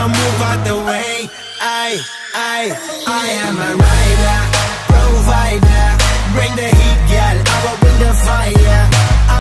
so move out the way. I am a rider.